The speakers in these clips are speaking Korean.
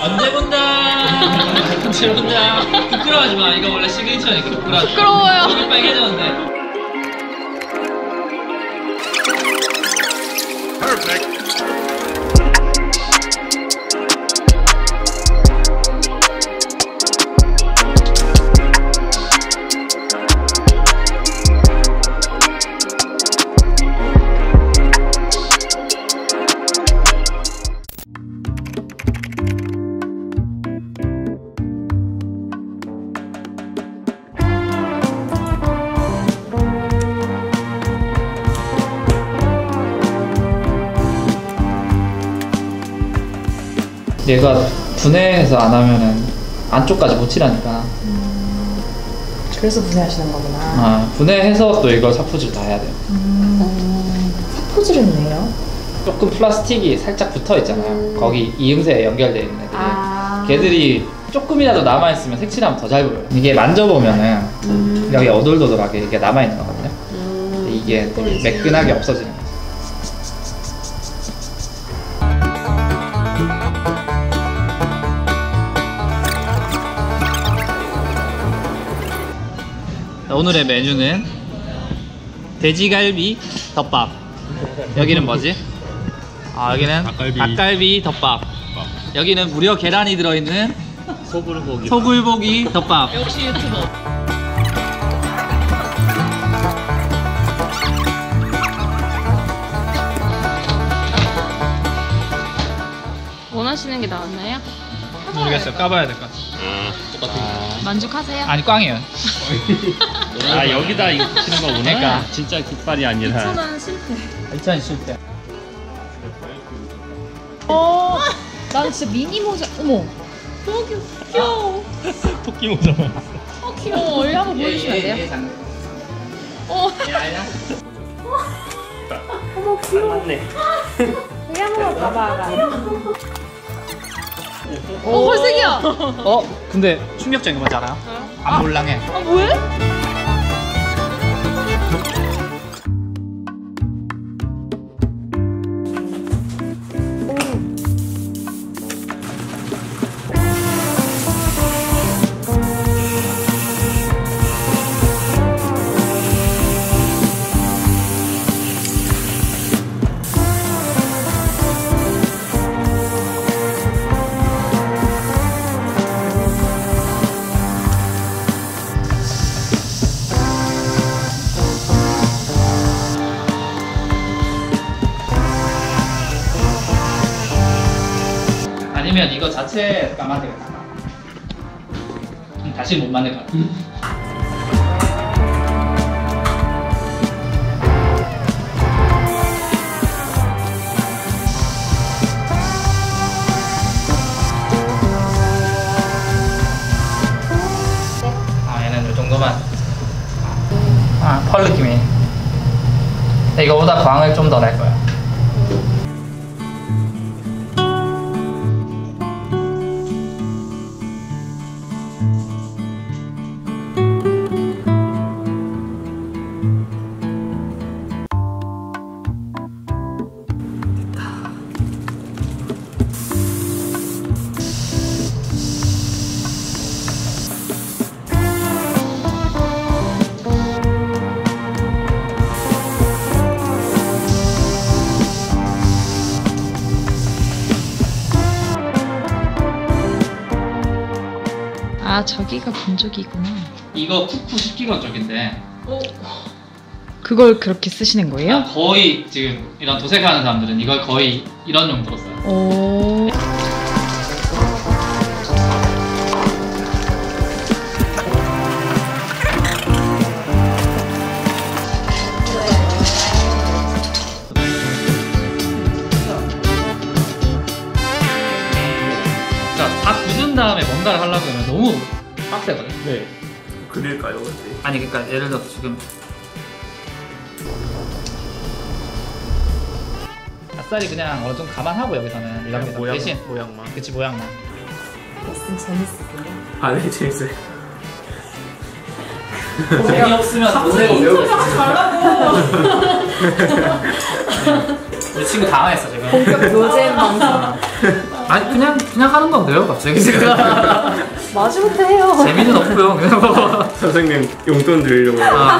언제 본다. 언제 본다. 부끄러워하지 마. 이거 원래 시그니처니까 부끄러워. 부끄러워요. 얼굴 빨개졌는데. Perfect. 얘가 분해해서 안 하면은 안쪽까지 못 칠하니까. 그래서 분해하시는 거구나. 아, 분해해서 또 이걸 사포질 다 해야 돼요. 사포질은 왜요? 조금 플라스틱이 살짝 붙어 있잖아요. 거기 이음새에 연결되어 있는 애들이. 걔들이 조금이라도 남아있으면 색칠하면 더 잘 보여요. 이게 만져보면은 여기 어돌도돌하게 이게 남아있는 거거든요. 이게 되게 매끈하게 없어지는 거죠. 오늘의 메뉴는 돼지갈비 덮밥. 여기는 뭐지? 아, 여기는 닭갈비 덮밥. 여기는 무려 계란이 들어있는 소불고기 덮밥. 역시 유튜버. 원하시는 게 나왔나요? 모르겠어요. 까봐야 될 것 같아요. 만족하세요? 아니, 꽝이에요. 아, 여기다 이거 붙이는 거구나. 그러니까. 진짜 깃발이 아니라. 2,000원 실패. 2,000원 실패. 난 진짜 미니 모자. 어머. 너무 귀여워. 토끼 모자만. 귀여워. 원래 한번 보여주시면 안 돼요? 어. 어머 귀여워. 맞네. 여기 한 번만 봐봐. 오, 헐색이야. 근데 충격적인 거 뭔지 알아요? 안 몰랑해. 아, 뭐해? 아니면 이거 자체 까만 되겠다. 다시 못 만들 것 같아. 얘는 이 정도만. 펄 느낌이. 이거보다 광을 좀 더 낼 거야. 아, 저기가 본적이구나. 이거 쿠쿠 10기가 쪽인데. 그걸 그렇게 쓰시는 거예요? 거의 지금 이런 도색하는 사람들은 이걸 거의 이런 용도로 써요. 오. 다 굳은 다음에 뭔가를 하려고 하면 너무 빡세거든. 네. 그릴까요? 아니, 그러니까 예를 들어서 지금 아싸리 그냥 어느 정도 감안하고 여기서는 이랍니다. 대신 모양만. 그치, 모양만. 레슨 재밌으세요? 아, 네, 재밌어요. 재미없으면 도색을 외우고 말라고. 우리 친구 당황했어 지금. 본격 교재 방송. 아니 그냥 하는 건데요 갑자기 제가. 마지막부터 해요. 재미는 없고요. 그냥 뭐. 선생님 용돈 드리려고.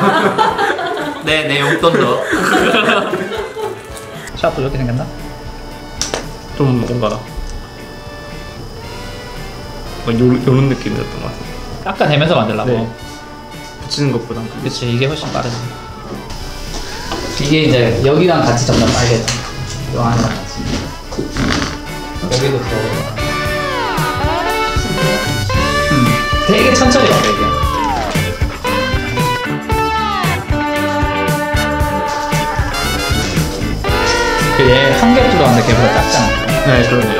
내 용돈도. 샤프도 이렇게 생겼나? 좀 뭔가 요런 느낌이었던 것 같아요. 깎아내면서 만들라고. 네. 붙이는 것보단 그치, 이게 훨씬 빠르지. 이게 이제 여기랑 같이 점점 빨개져. 요 안이랑 같이. 여기도 더. 되게 천천히 가요 이게. 얘 한 겹 들어왔는데 걔보다 작잖아. 네, 그러네요.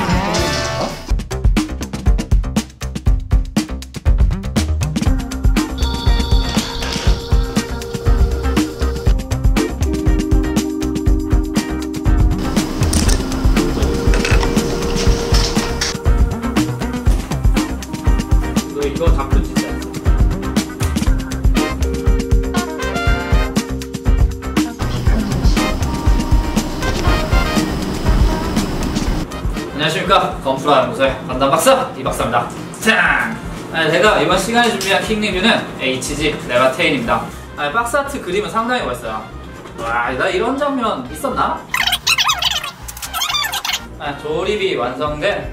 이거 다크 진짜. 안녕하십니까, 건프라 연구소의 건담 박사 이 박사입니다. 짠! 제가 이번 시간에 준비한 킹 리뷰는 HG 레바테인입니다. 박스 아트 그림은 상당히 멋있어요. 와, 나 이런 장면 있었나? 조립이 완성된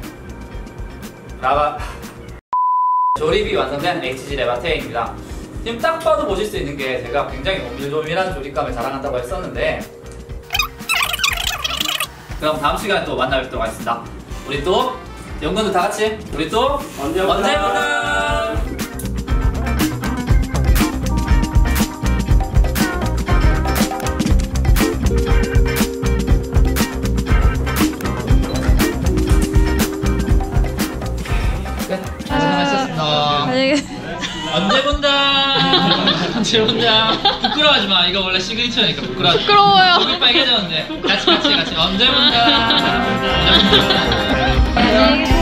HG 레바테인입니다. 지금 딱 봐도 보실 수 있는 게 제가 굉장히 오밀조밀한 조립감을 자랑한다고 했었는데, 그럼 다음 시간에 또 만나뵙도록 하겠습니다. 우리 또 연구원들 다 같이 우리 또 언제부터 언제 본다. 언제 본다. 부끄러워하지 마. 이거 원래 시그니처니까 부끄러워. 부끄러워요. 얼굴 빨개졌는데. 같이 언제 본다. 언제 본다.